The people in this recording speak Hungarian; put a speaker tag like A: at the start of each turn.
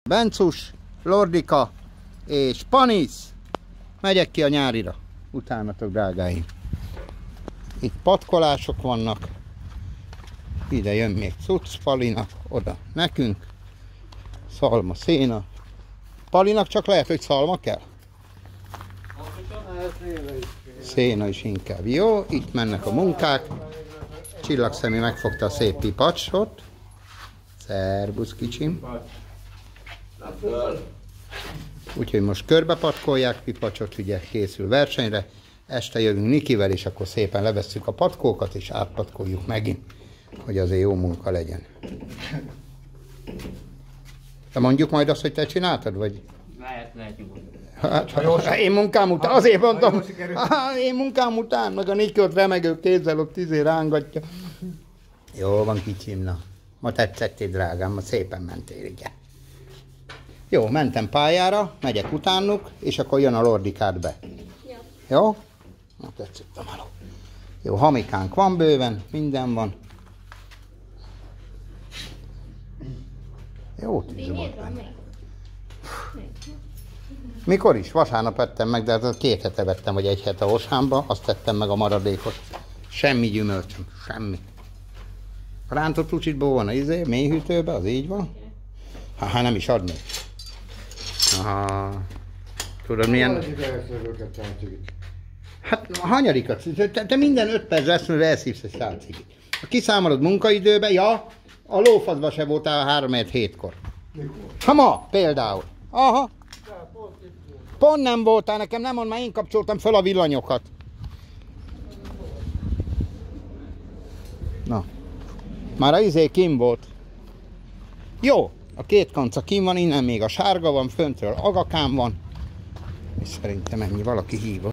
A: Bencus, Lordika és Panisz. Megyek ki a nyárira. Utánatok, drágáim. Itt patkolások vannak. Ide jön még cucc Palinak, oda nekünk. Szalma, széna. Palinak csak lehet, hogy szalma kell? Széna is inkább. Jó, itt mennek a munkák. Csillagszemi megfogta a szép pipacsot. Szerbusz, kicsim. Úgyhogy most körbepatkolják pipacsot, ugye készül versenyre. Este jövünk Nikivel, és akkor szépen levesszük a patkókat, és átpatkoljuk megint, hogy azért jó munka legyen. De mondjuk majd azt, hogy te csináltad, vagy?
B: Lehet nyugodtan.
A: Hát, én munkám után, azért mondtam, én munkám után, meg a Niki ott remegő kézzel ott rángatja. Jó van, kicsim, na. Ma tetszettél, drágám, ma szépen mentél, igen. Jó, mentem pályára, megyek utánuk, és akkor jön a Lordikát be. Ja. Jó? Na, tetszett a maló. Jó, hamikánk van bőven, minden van. Jó tűz volt benne. Mikor is? Vasárnap ettem meg, de az 2 hete vettem, vagy 1 hete Osámba, azt tettem meg a maradékot. Semmi gyümölcsöm, semmi. Rántott lucsiból van az mélyhűtőbe, az így van. Ha nem is adnék. Aha. Tudod milyen... Hát hanyarikat? Te minden 5 perc lesz, mert elszívsz egy szálcigit. Ha kiszámolod munkaidőbe, ja, a lófaszba se voltál 3-7-kor. Ha ma például. Aha. Pont nem voltál, nekem nem mond, már én kapcsoltam fel a villanyokat. Na. Már a kim volt. Jó, a 2 kanca kim van, innen még a sárga van, föntről agakám van. És szerintem ennyi, valaki hívott.